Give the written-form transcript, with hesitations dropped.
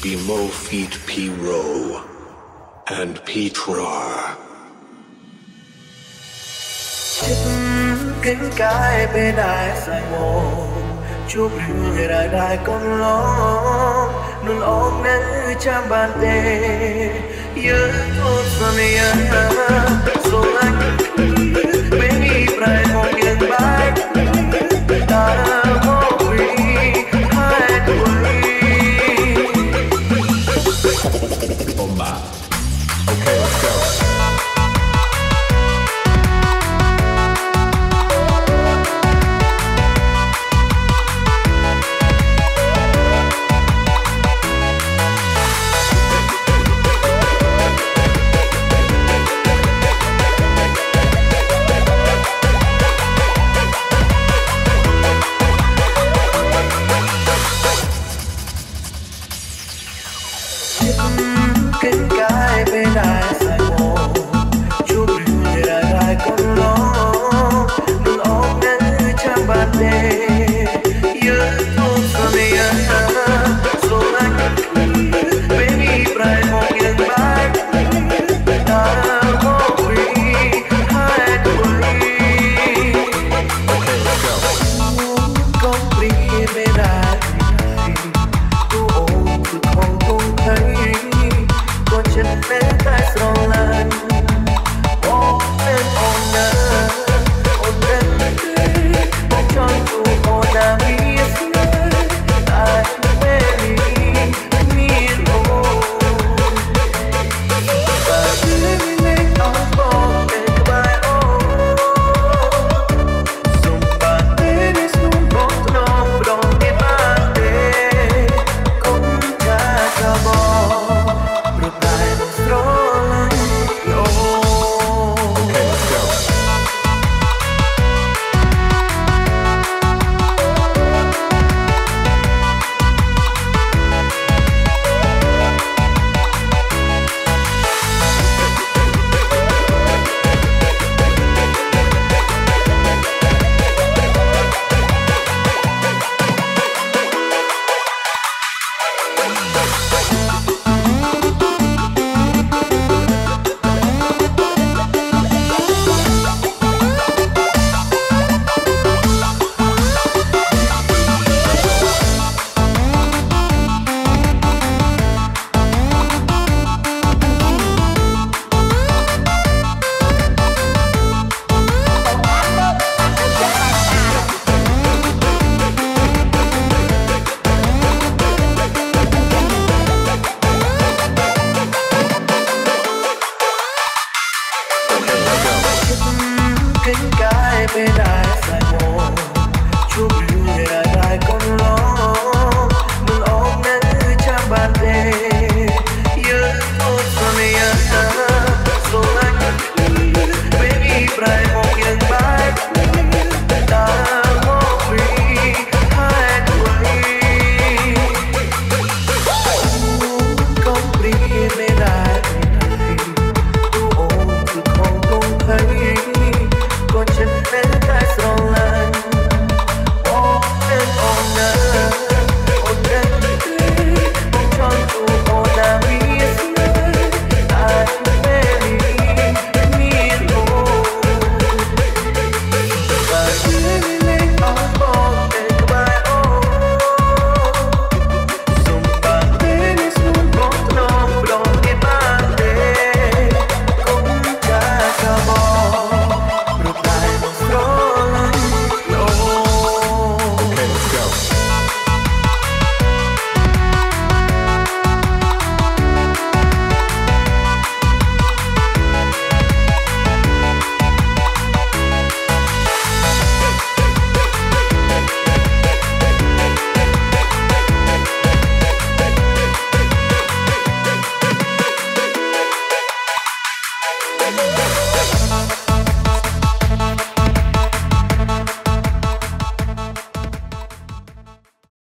Bimo feat P-Ro and P-Trar. Cánh cái bên ai dài mồ chúc người đại đại con lo nun ôm nắng trong bàn tay nhớ thôn xuân nhớ rồi anh bên đi prai một những bãi ta mong vì hai đuổi Bomba. Okay, let's go. cánh cái bên ai dài mồ chúc người đại đại con lo nun ôm nắng trong bàn tay nhớ thôn xuân nhớ rồi anh bên đi prai một những bãi ta mong vì hai đuổi Okay, let's go. con đi bên ai